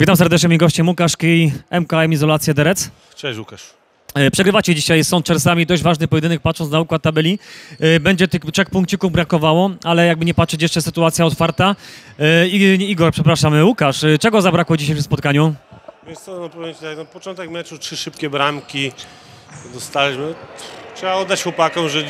Witam serdecznie, mój goście Łukasz Kij, MKM Izolacja Derec. Cześć Łukasz. Przegrywacie dzisiaj z Sączersami, dość ważny pojedynek, patrząc na układ tabeli. Będzie tych 3 punkcików brakowało, ale jakby nie patrzeć, jeszcze sytuacja otwarta. Igor, przepraszam, Łukasz, czego zabrakło dzisiaj w spotkaniu? Wiesz co, no powiem ci tak, no, początek meczu, 3 szybkie bramki dostaliśmy. Trzeba oddać chłopakom, że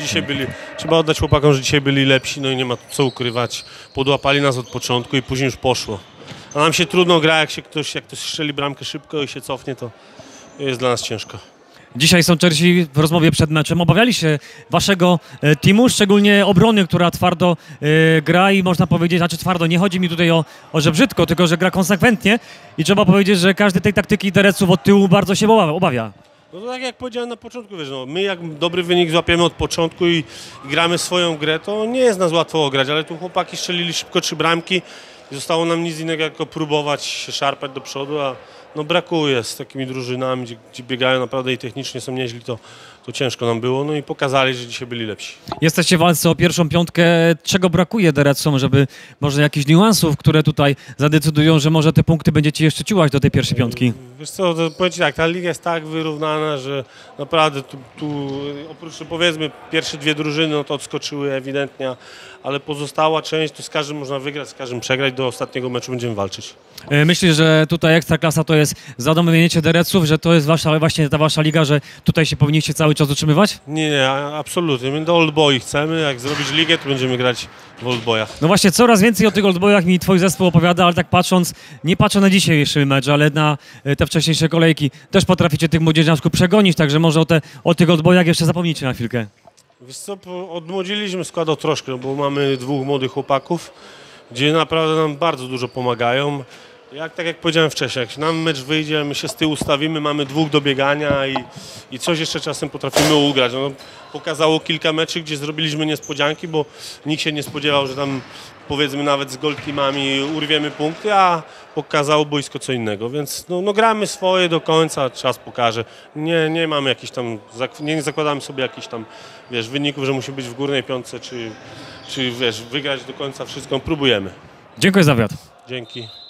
dzisiaj byli lepsi, no i nie ma co ukrywać. Podłapali nas od początku i później już poszło. A nam się trudno gra, jak ktoś strzeli bramkę szybko i się cofnie, to jest dla nas ciężko. Dzisiaj Sączersi w rozmowie przed meczem obawiali się waszego teamu, szczególnie obrony, która twardo gra i można powiedzieć, znaczy twardo, nie chodzi mi tutaj o że brzydko, tylko że gra konsekwentnie i trzeba powiedzieć, że każdy tej taktyki Dereców od tyłu bardzo się obawia. No to tak jak powiedziałem na początku, wiesz, no, my jak dobry wynik złapiemy od początku i gramy swoją grę, to nie jest nas łatwo ograć, ale tu chłopaki strzelili szybko 3 bramki i zostało nam nic innego, jak próbować się szarpać do przodu, a no brakuje z takimi drużynami, gdzie biegają naprawdę i technicznie są nieźli, to ciężko nam było, no i pokazali, że dzisiaj byli lepsi. Jesteście w walce o pierwszą piątkę. Czego brakuje Derecom, żeby może jakichś niuansów, które tutaj zadecydują, że może te punkty będziecie jeszcze ciułać do tej pierwszej piątki? Wiesz co, to powiem ci tak, ta liga jest tak wyrównana, że naprawdę tu oprócz powiedzmy pierwsze 2 drużyny, no to odskoczyły ewidentnie, ale pozostała część, to z każdym można wygrać, z każdym przegrać, do ostatniego meczu będziemy walczyć. Myślisz, że tutaj Ekstraklasa to jest zadomowienie Dereców, że to jest właśnie ta wasza liga, że tutaj się powinniście cały czas utrzymywać? Nie, absolutnie. My do Old Boy chcemy, jak zrobić ligę, to będziemy grać w Old Boyach. No właśnie, coraz więcej o tych Old Boyach mi twój zespół opowiada, ale tak patrząc, nie patrzę na dzisiejszy mecz, ale na te wcześniejsze kolejki, też potraficie tych młodzieżniaczków przegonić, także może o tych Old Boyach jeszcze zapomnijcie na chwilkę. Wiesz co, odmłodziliśmy skład o troszkę, no bo mamy 2 młodych chłopaków, gdzie naprawdę nam bardzo dużo pomagają. Tak jak powiedziałem wcześniej, jak nam mecz wyjdzie, my się z tyłu ustawimy, mamy 2 do biegania i coś jeszcze czasem potrafimy ugrać. No, pokazało kilka meczy, gdzie zrobiliśmy niespodzianki, bo nikt się nie spodziewał, że tam powiedzmy nawet z gold teamami urwiemy punkty, a pokazało boisko co innego, więc no gramy swoje do końca, czas pokaże. Nie mamy jakichś tam, nie zakładamy sobie jakichś tam, wiesz, wyników, że musi być w górnej piątce, czy wiesz, wygrać do końca wszystko, próbujemy. Dziękuję za wywiad. Dzięki.